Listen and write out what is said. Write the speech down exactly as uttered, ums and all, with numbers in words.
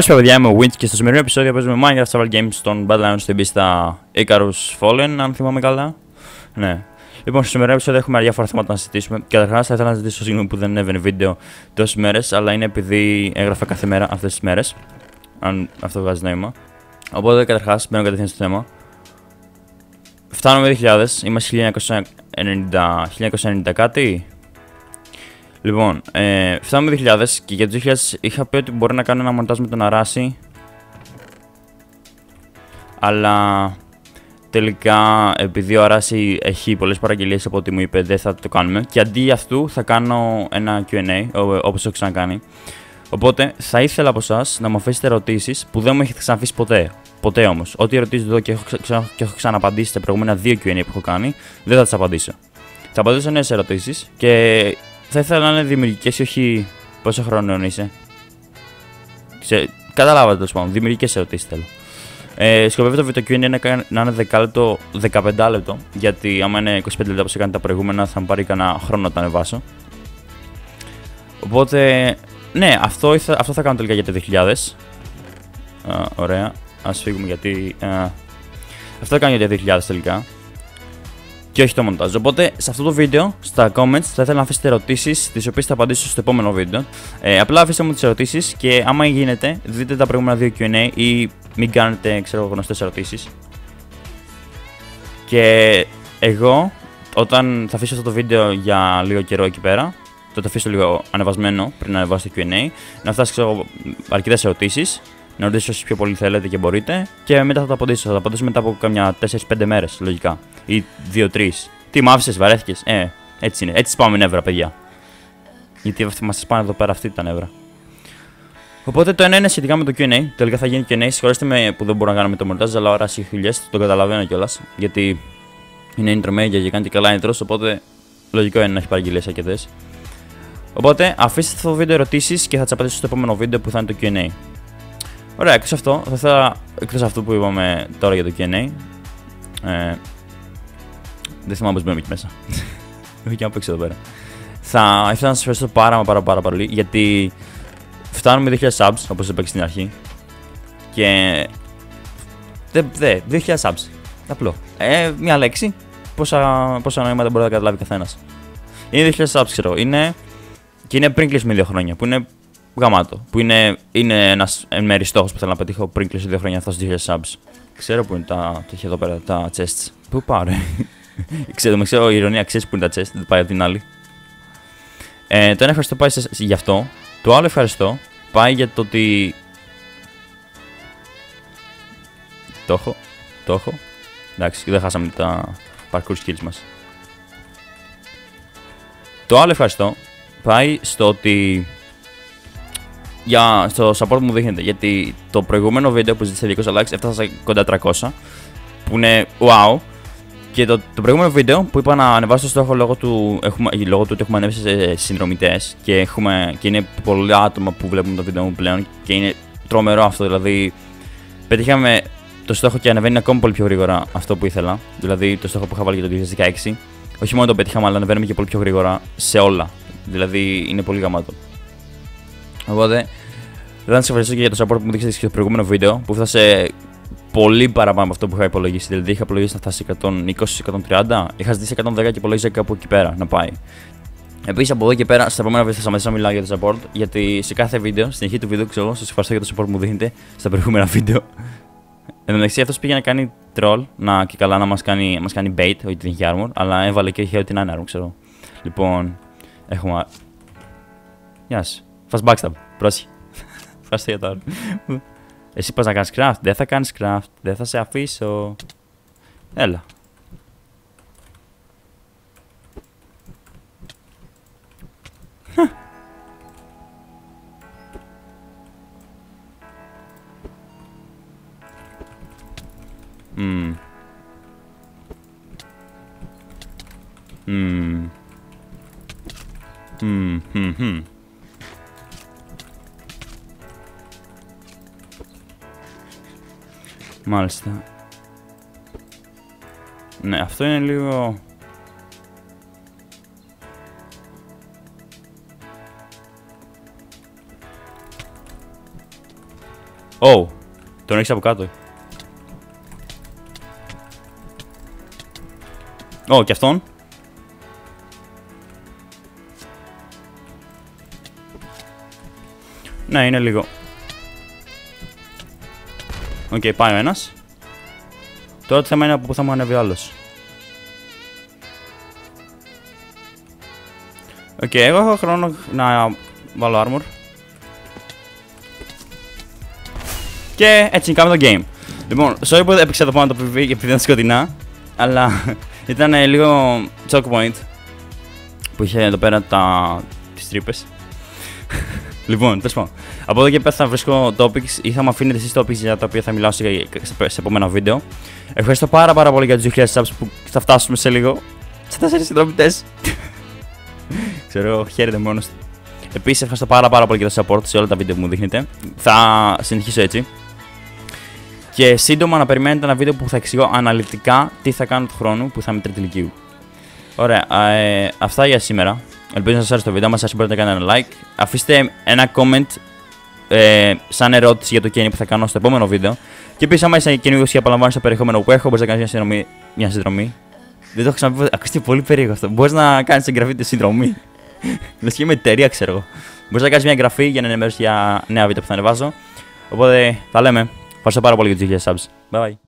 Καλησπέρα, παιδιά, είμαι ο Winch και στο σημερινό επεισόδιο παίζουμε Minecraft Survival Games στον Badlands στην πίστα Icarus Fallen, αν θυμάμαι καλά. Ναι. Λοιπόν, στο σημερινό επεισόδιο έχουμε διάφορα θέματα να συζητήσουμε. Καταρχάς, θα ήθελα να ζητήσω συγγνώμη που δεν έβαινε βίντεο τόσες μέρες, αλλά είναι επειδή έγραφα κάθε μέρα αυτές τις μέρες. Αν αυτό βγάζει νόημα. Οπότε, καταρχάς, μπαίνω κατευθείαν στο θέμα. Φτάνουμε δύο χιλιάδες, είμαστε χίλια εννιακόσια ενενήντα κάτι. Λοιπόν, ε, φτάνουμε δύο χιλιάδες και για το δύο χιλιάδες είχα πει ότι μπορεί να κάνω ένα μοντάζ με τον Αράση. Αλλά τελικά, επειδή ο Αράση έχει πολλές παραγγελίες από ό,τι μου είπε, δεν θα το κάνουμε. Και αντί για αυτού θα κάνω ένα κιου εν έι, όπως έχω ξανακάνει. Οπότε θα ήθελα από εσάς να μου αφήσετε ερωτήσεις που δεν μου έχετε ξαναφήσει ποτέ. Ποτέ όμως. Ό,τι ερωτήσεις εδώ και έχω, ξα... και έχω ξαναπαντήσει στα προηγούμενα δύο κιου εν έι που έχω κάνει, δεν θα τις απαντήσω. Θα απαντήσω νέες ερωτήσεις και θα ήθελα να είναι δημιουργικές ή όχι. Πόσο χρόνο είσαι. Ξε... Καταλάβατε τέλος πάντων. Δημιουργικές ερωτήσεις θέλω. Ε, σκοπεύω το κιου εν έι να, να είναι δέκα λεπτό, δεκαπέντε λεπτό. Γιατί άμα είναι είκοσι πέντε λεπτά όπως έκανε τα προηγούμενα, θα μου πάρει κανένα χρόνο να τα ανεβάσω. Οπότε, ναι, αυτό, ήθελα, αυτό θα κάνω τελικά για το δύο χιλιάδες. Α, ωραία. Ας φύγουμε γιατί. Α, αυτό θα κάνω για το δύο χιλιάδες τελικά. Και όχι το μοντάζ. Οπότε σε αυτό το βίντεο, στα comments, θα ήθελα να αφήσετε ερωτήσεις, τις οποίες θα απαντήσω στο επόμενο βίντεο. Ε, απλά αφήστε μου τις ερωτήσεις και άμα γίνεται, δείτε τα προηγούμενα δύο κιου εν έι ή μην κάνετε, ξέρω, γνωστές ερωτήσεις. Και εγώ, όταν θα αφήσω αυτό το βίντεο για λίγο καιρό εκεί πέρα, το θα αφήσω λίγο ανεβασμένο πριν να ανεβάσω το κιου εν έι, να φτάσει, ξέρω, αρκετές ερωτήσεις, να ρωτήσω όσοι πιο πολύ θέλετε και μπορείτε, και μετά θα τα απαντήσω. Θα τα απαντήσω μετά από καμιά τέσσερις πέντε μέρες, λογικά. Ή δύο τρεις. Τι μ' άφησες, βαρέθηκες. Ε, έτσι είναι. Έτσι σπάμε νεύρα, παιδιά. Γιατί μας σπάνε εδώ πέρα αυτή τα νεύρα. Οπότε το ένα είναι σχετικά με το κιου εν έι. Τελικά θα γίνει κιου εν έι. Συγχωρέστε με που δεν μπορώ να κάνω με το μοντάζ, αλλά ώρα έχει δουλειές. Το καταλαβαίνω κιόλας. Γιατί είναι intro media και κάνει και καλά intros. Οπότε λογικό είναι να έχει παραγγελίες αρκετές. Οπότε αφήστε αυτό το βίντεο ερωτήσεις και θα τις απαντήσω στο επόμενο βίντεο που θα είναι το κιου εν έι. Ωραία, εκτός αυτό, θα ήθελα, εκτός αυτού που είπαμε τώρα για το κιου εν έι. Ε, δεν θυμάμαι πώς μπαίνουμε εκεί μέσα. Έχω και να παίξω εδώ πέρα. Θα ήθελα να σας ευχαριστώ πάρα πάρα πάρα πολύ γιατί φτάνουμε δύο χιλιάδες subs, όπως είπα και στην αρχή. Και δε, δε, δύο χιλιάδες subs. Απλό. Ε, μια λέξη. Πόσα, πόσα νοήματα μπορεί να καταλάβει καθένας. Είναι δύο χιλιάδες subs, ξέρω. Είναι, και είναι πριν κλείσουμε δύο χρόνια. Που είναι γαμάτο. Που είναι, είναι ένας εν μέρει στόχος που θέλω να πετύχω πριν κλείσω δύο χρόνια. Θα φτάσω δύο χιλιάδες subs. Ξέρω που είναι τα, το εδώ πέρα, τα chests. Πού πάρε. Ξέρω, με ξέρω, η ειρωνία, ξέρεις που είναι τα chest, δεν πάει από την άλλη. Ε, το ένα ευχαριστώ πάει σε, γι' αυτό. Το άλλο ευχαριστώ πάει για το ότι. Το έχω. Το έχω. Εντάξει, δεν χάσαμε τα parkour skills μας. Το άλλο ευχαριστώ πάει στο ότι. Για, στο support που μου δείχνετε. Γιατί το προηγούμενο βίντεο που ζήτησε διακόσια likes έφτασα κοντά τριακόσια. Που είναι wow. Και το, το προηγούμενο βίντεο που είπα να ανεβάσω το στόχο λόγω του, έχουμε, λόγω του ότι έχουμε ανέβει σε συνδρομητές και, έχουμε, και είναι πολλά άτομα που βλέπουν το βίντεο μου πλέον και είναι τρομερό αυτό. Δηλαδή, πετύχαμε το στόχο και ανεβαίνει ακόμη πολύ πιο γρήγορα αυτό που ήθελα. Δηλαδή, το στόχο που είχα βάλει για το δύο χιλιάδες δεκαέξι. Όχι μόνο το πετύχαμε, αλλά ανεβαίνουμε και πολύ πιο γρήγορα σε όλα. Δηλαδή, είναι πολύ γαμάτο. Οπότε, θα σας ευχαριστήσω και για το support που μου δείξατε στο προηγούμενο βίντεο που φτάσε πολύ παραπάνω από αυτό που είχα υπολογίσει. Δηλαδή, είχα υπολογίσει να φτάσει εκατόν είκοσι εκατόν τριάντα, είχα ζητήσει εκατόν δέκα και υπολόγιζα κάπου εκεί πέρα να πάει. Επίσης, από εδώ και πέρα, στα επόμενα βίντεο θα σταματήσω να μιλάω για το support, γιατί σε κάθε βίντεο, στην αρχή του βίντεο, ξέρω, σας ευχαριστώ για το support που μου δίνετε στα προηγούμενα βίντεο. Εν τω μεταξύ, αυτός πήγε να κάνει troll, να και καλά να μας κάνει, μας κάνει bait, ότι δεν είχε armor, αλλά έβαλε και είχε ό,τι να είναι armor, ξέρω. Λοιπόν, έχουμε. Γεια σου. Fast backstab, πρόσεχε. Ευχαριστώ για το armor. Εσύ πας να κάνεις craft, δεν θα κάνεις craft, δεν θα σε αφήσω. Έλα. Μμμ. Μμμ. Μμμ. Μμμ. Μάλιστα. Ναι, αυτό είναι λίγο. Oh, τον έχεις από κάτω. Ω, oh, και αυτόν. Ναι, είναι λίγο. Οκ, okay, πάει ο ένας. Τώρα το θέμα είναι από πού θα μου ανέβει ο άλλος. Οκ, okay, εγώ έχω χρόνο να βάλω armor. Και έτσι κάνουμε το game. Λοιπόν, sorry που έπαιξα το πάνω το πι βι επειδή ήταν σκοτεινά. Αλλά ήταν λίγο choke point που είχε εδώ πέρα τα... τις τρύπες. Λοιπόν, τέλος πάντων. Από εδώ και πέρα θα βρίσκω topics ή θα μου αφήνετε εσείς topics για τα οποία θα μιλάω σε, σε επόμενα βίντεο. Ευχαριστώ πάρα πάρα πολύ για τους δύο χιλιάδες subs που θα φτάσουμε σε λίγο. Σε τέσσερις συνδρομητές. Ξέρω, χαίρετε μόνος. Επίσης, ευχαριστώ πάρα πάρα πολύ για το support σε όλα τα βίντεο που μου δείχνετε. Θα συνεχίσω έτσι. Και σύντομα να περιμένετε ένα βίντεο που θα εξηγώ αναλυτικά τι θα κάνω του χρόνου που θα είμαι τρίτη ηλικίου. Ωραία, ε, αυτά για σήμερα. Ελπίζω να σας άρεσε το βίντεο. Αν σας άρεσε μπορείτε να κάνετε ένα like. Αφήστε ένα comment ε, σαν ερώτηση για το κένι που θα κάνω στο επόμενο βίντεο. Και επίσης, άμα είσαι καινούργιος και απολαμβάνεις το περιεχόμενο που έχω, μπορείς να κάνεις μια συνδρομή. Μια συνδρομή. Δεν το έχω ξαναπεί. Ακούστε πολύ περίεργο αυτό. Μπορείς να κάνεις εγγραφή τη συνδρομή. Λες και είμαι εταιρεία, ξέρω εγώ. Μπορείς να κάνεις μια εγγραφή για να ενημερώσεις για νέα βίντεο που θα ανεβάζω. Οπότε τα λέμε. Ευχαριστώ πάρα πολύ για τους δύο χιλιάδες subs. Bye bye.